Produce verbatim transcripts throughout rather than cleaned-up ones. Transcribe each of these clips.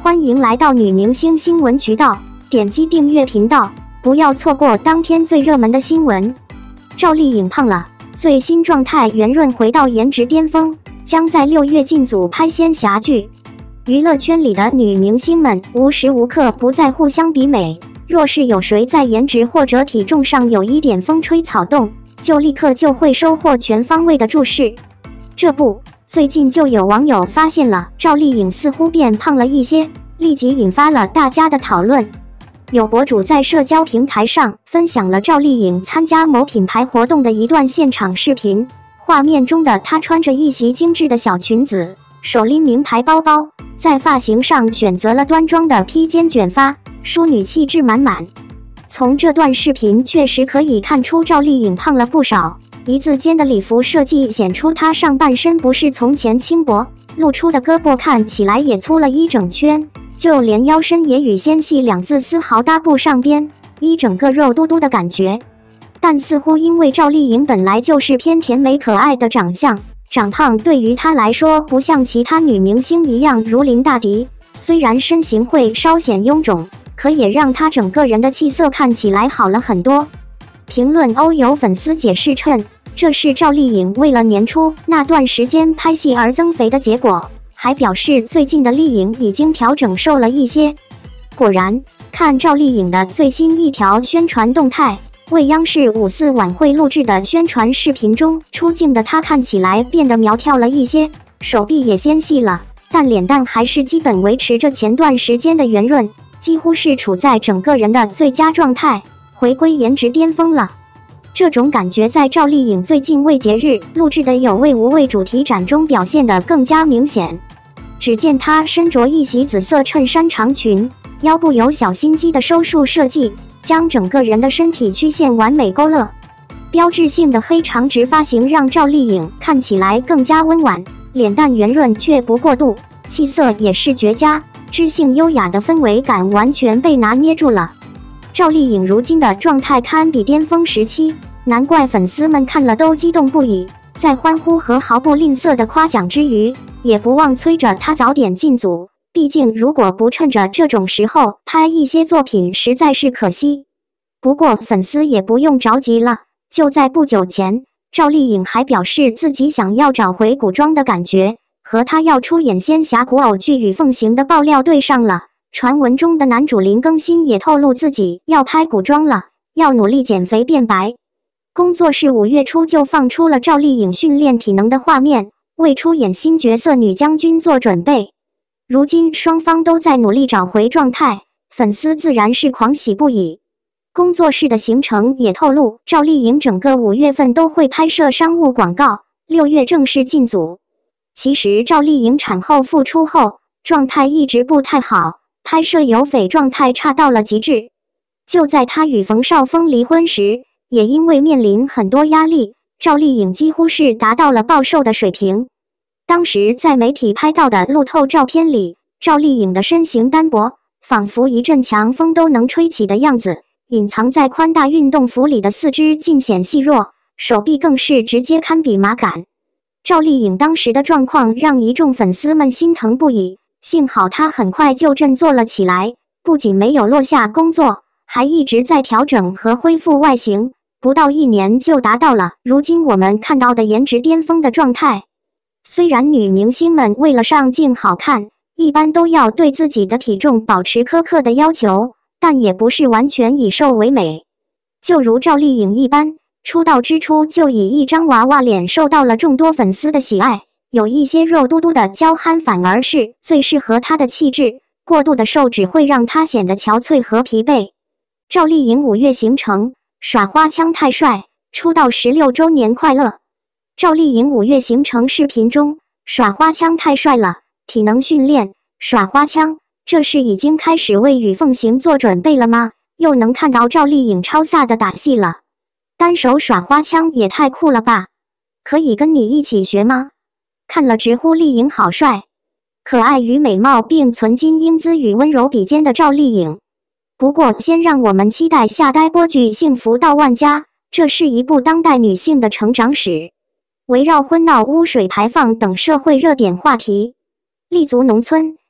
欢迎来到女明星新闻渠道，点击订阅频道，不要错过当天最热门的新闻。赵丽颖胖了，最新状态圆润回到颜值巅峰，将在六月进组拍仙侠剧。娱乐圈里的女明星们无时无刻不在互相比美，若是有谁在颜值或者体重上有一点风吹草动，就立刻就会收获全方位的注视。这不，最近就有网友发现了赵丽颖似乎变胖了一些，立即引发了大家的讨论。有博主在社交平台上分享了赵丽颖参加某品牌活动的一段现场视频，画面中的她穿着一袭精致的小裙子，手拎名牌包包，在发型上选择了端庄的披肩卷发，淑女气质满满。从这段视频确实可以看出赵丽颖胖了不少，一字肩的礼服设计显出她上半身不是从前轻薄，露出的胳膊看起来也粗了一整圈，就连腰身也与纤细两字丝毫搭不上边，一整个肉嘟嘟的感觉。但似乎因为赵丽颖本来就是偏甜美可爱的长相，长胖对于她来说不像其他女明星一样如临大敌，虽然身形会稍显臃肿，可也让她整个人的气色看起来好了很多。评论欧有粉丝解释称，这是赵丽颖为了年初那段时间拍戏而增肥的结果，还表示最近的丽颖已经调整瘦了一些。果然，看赵丽颖的最新一条宣传动态，为央视五四晚会录制的宣传视频中出镜的她看起来变得苗条了一些，手臂也纤细了，但脸蛋还是基本维持着前段时间的圆润，几乎是处在整个人的最佳状态，回归颜值巅峰了。这种感觉在赵丽颖最近为节日录制的有味无味主题展中表现得更加明显。只见她身着一袭紫色衬衫长裙，腰部有小心机的收束设计，将整个人的身体曲线完美勾勒。标志性的黑长直发型让赵丽颖看起来更加温婉，脸蛋圆润却不过度，气色也是绝佳，知性优雅的氛围感完全被拿捏住了。赵丽颖如今的状态堪比巅峰时期，难怪粉丝们看了都激动不已，在欢呼和毫不吝啬的夸奖之余，也不忘催着她早点进组，毕竟如果不趁着这种时候拍一些作品实在是可惜。不过粉丝也不用着急了，就在不久前，赵丽颖还表示自己想要找回古装的感觉，和她要出演仙侠古偶剧《与凤行》的爆料对上了。传闻中的男主林更新也透露自己要拍古装了，要努力减肥变白。工作室五月初就放出了赵丽颖训练体能的画面，为出演新角色女将军做准备。如今双方都在努力找回状态，粉丝自然是狂喜不已。工作室的行程也透露，赵丽颖整个五月份都会拍摄商务广告，六月正式进组。其实赵丽颖产后复出后，状态一直不太好，拍摄有翡状态差到了极致。就在她与冯绍峰离婚时，也因为面临很多压力，赵丽颖几乎是达到了暴瘦的水平。当时在媒体拍到的路透照片里，赵丽颖的身形单薄，仿佛一阵强风都能吹起的样子，隐藏在宽大运动服里的四肢尽显细弱，手臂更是直接堪比马杆。赵丽颖当时的状况让一众粉丝们心疼不已，幸好她很快就振作了起来，不仅没有落下工作，还一直在调整和恢复外形，不到一年就达到了如今我们看到的颜值巅峰的状态。虽然女明星们为了上镜好看，一般都要对自己的体重保持苛刻的要求，但也不是完全以瘦为美。就如赵丽颖一般，出道之初就以一张娃娃脸受到了众多粉丝的喜爱，有一些肉嘟嘟的娇憨反而是最适合她的气质，过度的瘦只会让她显得憔悴和疲惫。赵丽颖五月行程，耍花枪太帅，出道十六周年快乐。赵丽颖五月行程视频中，耍花枪太帅了，体能训练，耍花枪，这是已经开始为与凤行做准备了吗？又能看到赵丽颖超飒的打戏了，单手耍花枪也太酷了吧！可以跟你一起学吗？看了直呼丽颖好帅，可爱与美貌并存，金英姿与温柔比肩的赵丽颖。不过先让我们期待下呆播剧《幸福到万家》，这是一部当代女性的成长史，围绕婚闹、污水排放等社会热点话题，立足农村，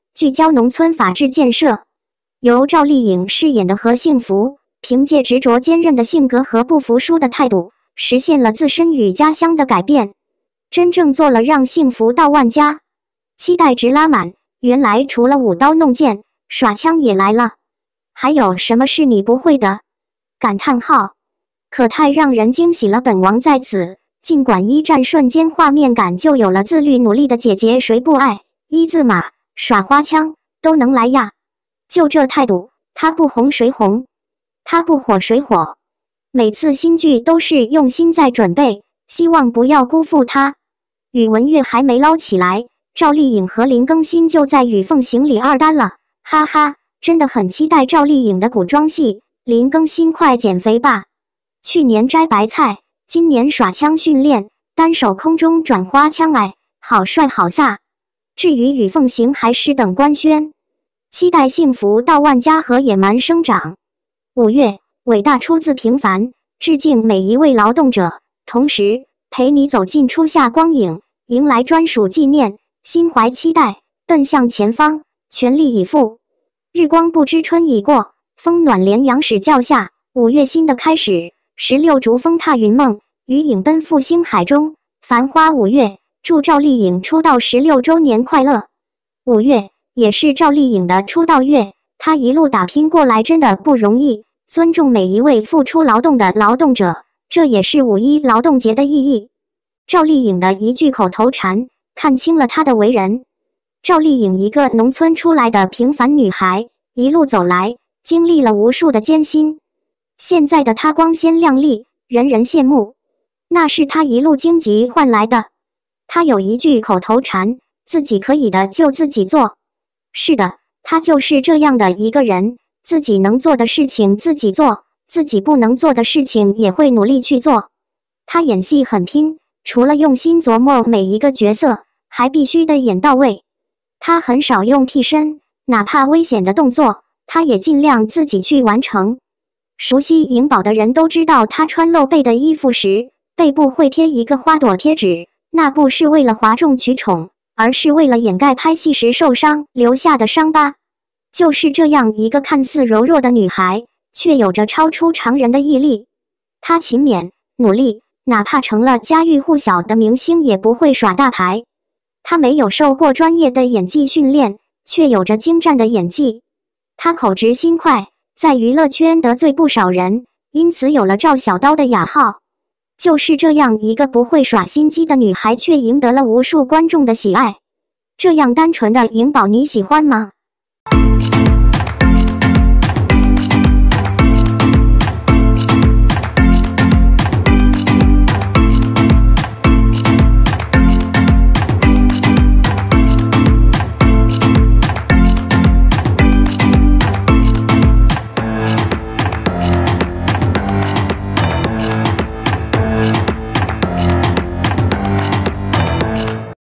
聚焦农村法治建设。由赵丽颖饰演的何幸福，凭借执着坚韧的性格和不服输的态度，实现了自身与家乡的改变，真正做了让幸福到万家。期待值拉满，原来除了舞刀弄剑，耍枪也来了。还有什么是你不会的？感叹号！可太让人惊喜了，本王在此。尽管一战瞬间画面感就有了自律努力的姐姐谁不爱，一字马耍花枪都能来呀。就这态度，他不红谁红？他不火谁火？每次新剧都是用心在准备，希望不要辜负他。宇文玥还没捞起来，赵丽颖和林更新就在《与凤行》里二单了，哈哈，真的很期待赵丽颖的古装戏。林更新快减肥吧！去年摘白菜，今年耍枪训练，单手空中转花枪，哎，好帅好飒。至于《与凤行》还是等官宣。期待幸福到万家和野蛮生长。五月，伟大出自平凡，致敬每一位劳动者，同时陪你走进初夏光影，迎来专属纪念，心怀期待，奔向前方，全力以赴。日光不知春已过，风暖连阳始较夏，五月新的开始。十六烛风踏云梦，余影奔赴星海中，繁花五月，祝赵丽颖出道十六周年快乐。五月也是赵丽颖的出道月，她一路打拼过来真的不容易，尊重每一位付出劳动的劳动者，这也是五一劳动节的意义。赵丽颖的一句口头禅，看清了她的为人。赵丽颖一个农村出来的平凡女孩，一路走来，经历了无数的艰辛。现在的她光鲜亮丽，人人羡慕，那是她一路荆棘换来的。她有一句口头禅，自己可以的就自己做。是的，她就是这样的一个人，自己能做的事情自己做，自己不能做的事情也会努力去做。她演戏很拼，除了用心琢磨每一个角色，还必须得演到位。她很少用替身，哪怕危险的动作，她也尽量自己去完成。熟悉颖宝的人都知道，她穿露背的衣服时，背部会贴一个花朵贴纸，那不是为了哗众取宠，而是为了掩盖拍戏时受伤留下的伤疤。就是这样一个看似柔弱的女孩，却有着超出常人的毅力。她勤勉努力，哪怕成了家喻户晓的明星，也不会耍大牌。她没有受过专业的演技训练，却有着精湛的演技。她口直心快，在娱乐圈得罪不少人，因此有了赵小刀的雅号。就是这样一个不会耍心机的女孩，却赢得了无数观众的喜爱。这样单纯的颖宝你喜欢吗？